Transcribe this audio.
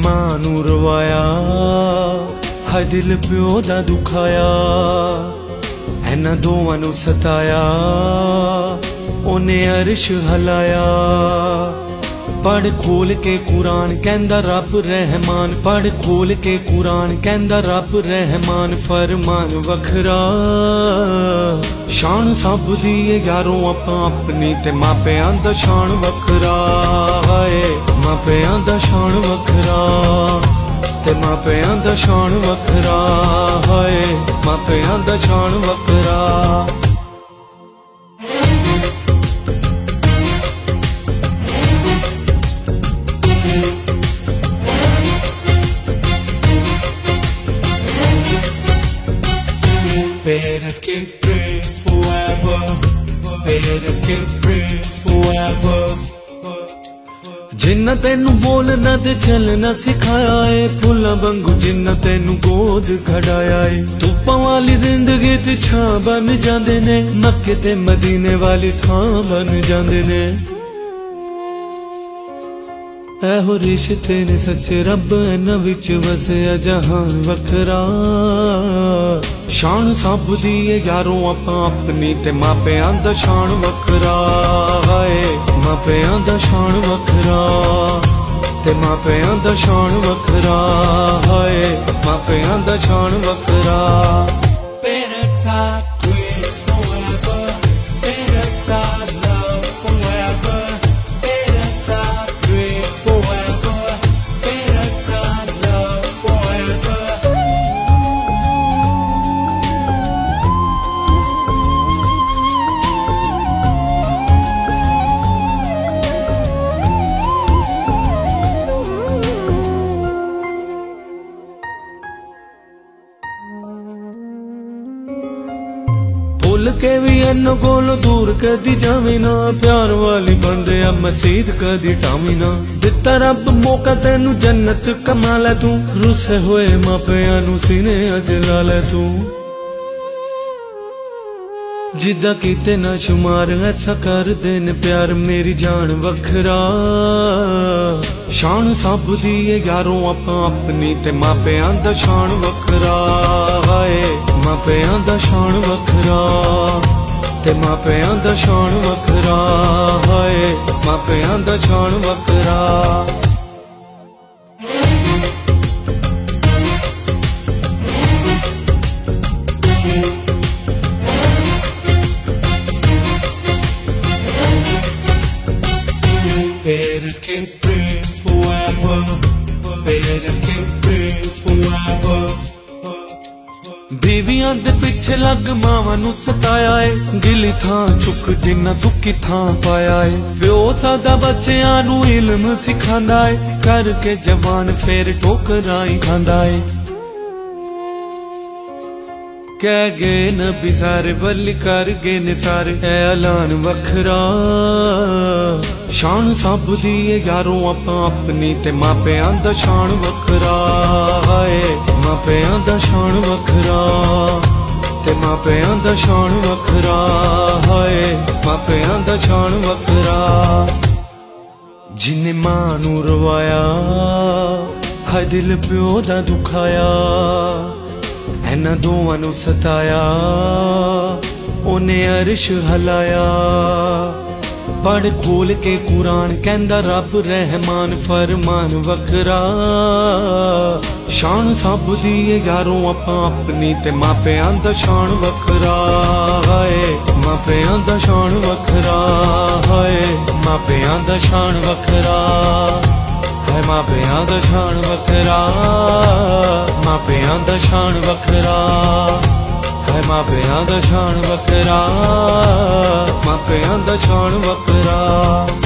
मां नू रवाया, हाय दिल प्यो दा दुखाया, इन्हां दोवां नू सताया, ओने अरश हलाया। पढ़ खोल के कुरान कहंदा रब रहमान, पढ़ खोल के कुरान कहंदा रब रहमान। फरमान वखरा शान सब दी यारों आपां अपनी, ते मापियां दा शान वखरा है। मापियां दा शान वखरा, ते मापियां दा शान वखरा है। मापियां दा शान वखरा। Parents keep praying forever. Parents keep praying forever. जिन्ना तेनू बोलना ते चलना सिखाया है, फुल्लां वांगू जिन्ना तेनू गोद खड़ाया है। धुप्पां वाली जिंदगी ते छां बन जांदे ने, मक्के ते मदीने वाली थां बन जांदे ने। ऐहो रिश्ते ने सच्चे रब इन्हां विच वसिया जहान वखरा। शान सब दी यारों आपां अपनी, ते मापियां दा शान वखरा है। मापियां दा शान वखरा, ते मापियां दा शान वखरा है। मापियां दा शान वखरा। Parents are great forever. Parents are love forever. Parents are great forever. Parents are love forever. भुल के भी इन्नो कोल दूर कदी जावी ना, प्यार वाली बंदे मसीद कदी टामी ना। दिता रब मौका तेनू जन्नत कमा लै तू, रुसे होए मापियां नू सीने अज ला लै तू। जिदा कीते ना शुमार ऐसा कर देन प्यार, मेरी जान वखरा। शान सब दी यारों आपां अपनी, ते मापियां दा शान वखरा है। मापियां दा शान वखरा, ते मापियां दा शान वखरा है। मापियां दा शान वखरा। Parents keep praying forever. Parents keep praying forever. बीवियां दे पिछे लग मावां नू सताया है, गिली थां चुक जिन्ना दुखी थां पाया है। प्यो सादा बच्चियां नू इल्म सिखांदा है, करके जवान फेर ठोकरां ही खांदा है। कह गए नबी सारे वली कर गए ने सारे, ऐलान वखरा। शान सब दी यारों आपां अपनी, ते मापियां दा शान वखरा है। मापियां दा शान वखरा, ते मापियां दा शान वखरा है। मापियां दा शान वखरा। जिन्ने मां नू रवाया, हाय दिल प्यो दा दुखाया, इन्हां दोवां नू सताया, ओने अरश हलाया। पढ़ खोल के कुरान कहंदा रब रहमान। फरमान वखरा शान सब दी यारों आपां अपनी, ते मापियां दा शान वखरा है। मापियां दा शान वखरा है। मापियां दा शान वखरा है। मापियां दा शान वखरा। मापियां दा शान वखरा है। मापियां दा शान वखरा। मापियां दा शान वखरा।